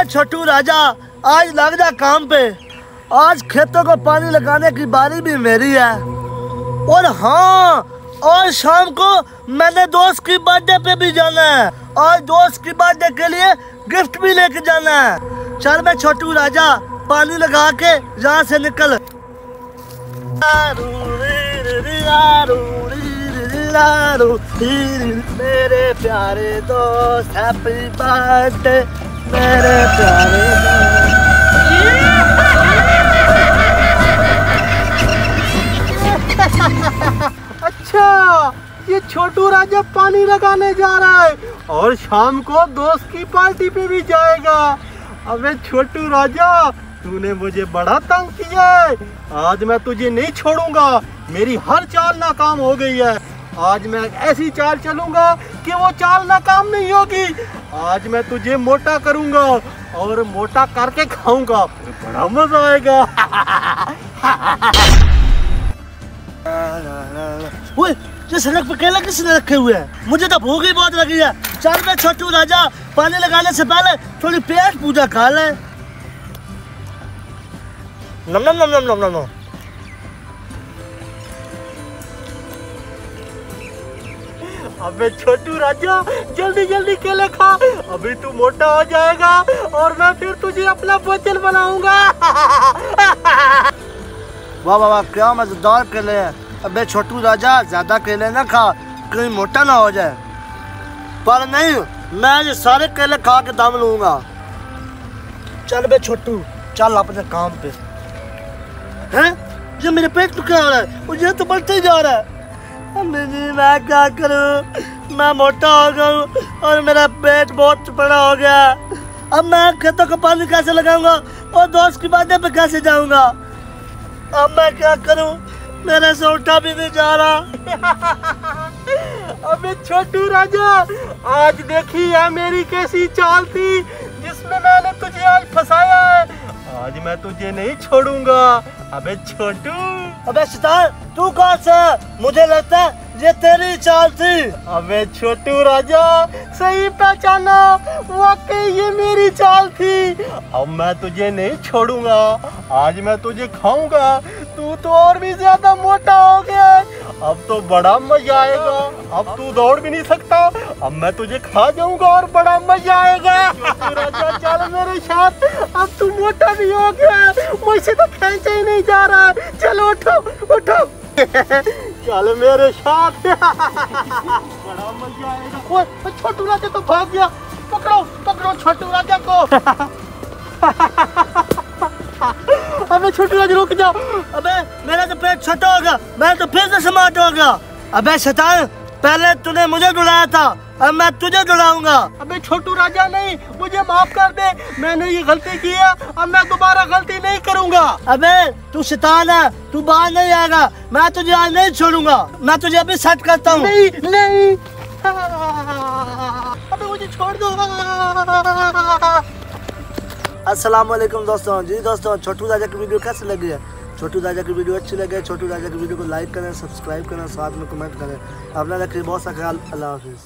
छोटू राजा, आज लग जा काम पे। आज खेतों को पानी लगाने की बारी भी मेरी है। और हाँ, और शाम को मैंने दोस्त की बर्थडे पे भी जाना है और दोस्त की बर्थडे के लिए गिफ्ट भी लेके जाना है। चल मैं छोटू राजा, पानी लगा के यहाँ से निकल। मेरे प्यारे दोस्त, हैप्पी बर्थडे मेरे प्यारे दोस्त। अच्छा, ये छोटू राजा पानी लगाने जा रहा है और शाम को दोस्त की पार्टी पे भी जाएगा। अबे छोटू राजा, तूने मुझे बड़ा तंग किया है। आज मैं तुझे नहीं छोड़ूंगा। मेरी हर चाल नाकाम हो गई है। आज मैं ऐसी चाल चलूंगा कि वो चाल नाकाम नहीं होगी। आज मैं तुझे मोटा करूंगा और मोटा करके खाऊंगा, बड़ा मजा आएगा। ओए, ये सड़क पे केला किसने रखे हुए हैं? मुझे तो भूख ही बहुत लगी है। चल मैं छोटू राजा, पानी लगाने से पहले थोड़ी पेट पूजा खा ले। नम नम नम नम नम नम। अबे छोटू राजा, जल्दी जल्दी केले खा, अभी तू मोटा हो जाएगा और मैं फिर तुझे अपना बोतल बनाऊंगा। वाह वाह वाह, क्या मजेदार केले हैं। अबे छोटू राजा, ज्यादा केले ना खा, कहीं मोटा ना हो जाए। पर नहीं, मैं ये सारे केले खा के दम लूंगा। चल बे छोटू, चल अपने काम पे। हैं? ये मेरे पेट में क्या हो रहा है? मुझे तो बढ़ते ही जा रहा है। अम्मी जी, मैं क्या करूं? मैं मोटा हो गया हूं और मेरा पेट बहुत बड़ा हो गया। अब मैं खेतों को पानी कैसे लगाऊंगा और दोस्त की बर्थडे पे कैसे जाऊंगा? अब मैं क्या करूं? मेरे से उठा भी नहीं जा रहा। अबे छोटू राजा, आज देखी है मेरी कैसी चाल थी जिसमें मैंने तुझे आज फंसाया है। आज मैं तुझे नहीं छोड़ूंगा। अबे छोटू। अबे शैतान, तू कौन सा? मुझे लगता है ये तेरी चाल थी। अबे छोटू राजा, सही पहचाना, वाकई ये मेरी चाल थी। अब मैं तुझे नहीं छोड़ूंगा। आज मैं तुझे खाऊंगा। तू तो और भी ज्यादा मोटा हो गया। अब तो बड़ा मजा आएगा। अब तू दौड़ भी नहीं सकता। अब मैं तुझे खा जाऊंगा और बड़ा मजा आएगा। छोटू राजा, चल मेरे साथ। अब तू मोटा भी हो गया, मुझसे तो खींचा ही नहीं जा रहा। चलो उठो उठो। चल मेरे साथ। बड़ा मजा आएगा। ओए, छोटू राजा तो भाग गया। पकड़ो पकड़ो छोटू राजा को। अबे छोटू राजा, रुक जाओ। अबे मेरा तो पेट छोटा होगा, मैं तो फिर से स्मार्ट हो गया। अबे शैतान, पहले तूने मुझे डुलाया था, अब मैं तुझे डुलाऊंगा। अबे छोटू राजा, नहीं, मुझे माफ कर दे। मैंने ये गलती की है, अब मैं दोबारा गलती नहीं करूंगा। अबे तू शैतान है, तू बाहर नहीं आएगा। मैं तुझे आज नहीं छोड़ूंगा। मैं तुझे अभी सेट करता हूँ। नहीं नहीं, अबे मुझे छोड़ दो। अस्सलाम वालेकुम दोस्तों। जी दोस्तों, छोटू राजा की वीडियो कैसी लगी है? छोटू राजा की वीडियो अच्छी लगे, छोटू राजा की वीडियो को लाइक करें, सब्सक्राइब करें, साथ में कमेंट करें। अपना रखिए बहुत सा ख्याल। अल्लाह हाफिज़।